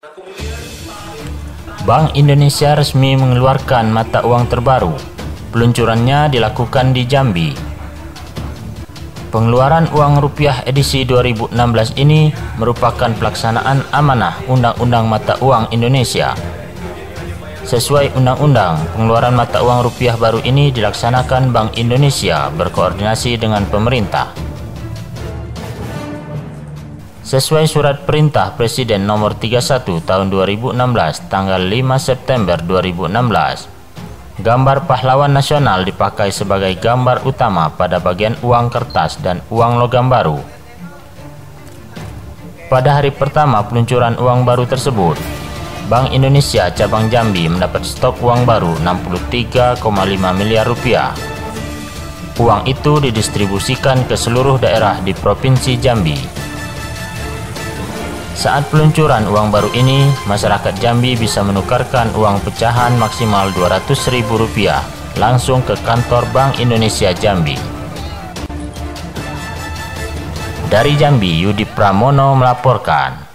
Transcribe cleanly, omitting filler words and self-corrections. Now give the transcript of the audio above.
Bank Indonesia resmi mengeluarkan mata uang terbaru. Peluncurannya dilakukan di Jambi. Pengeluaran uang rupiah edisi 2016 ini merupakan pelaksanaan amanah Undang-Undang Mata Uang Indonesia. Sesuai undang-undang, pengeluaran mata uang rupiah baru ini dilaksanakan Bank Indonesia berkoordinasi dengan pemerintah. Sesuai Surat Perintah Presiden Nomor 31 Tahun 2016 tanggal 5 September 2016, gambar pahlawan nasional dipakai sebagai gambar utama pada bagian uang kertas dan uang logam baru. Pada hari pertama peluncuran uang baru tersebut, Bank Indonesia Cabang Jambi mendapat stok uang baru 63,5 miliar rupiah. Uang itu didistribusikan ke seluruh daerah di Provinsi Jambi. Saat peluncuran uang baru ini, masyarakat Jambi bisa menukarkan uang pecahan maksimal Rp200.000 langsung ke kantor Bank Indonesia Jambi. Dari Jambi, Yudi Pramono melaporkan.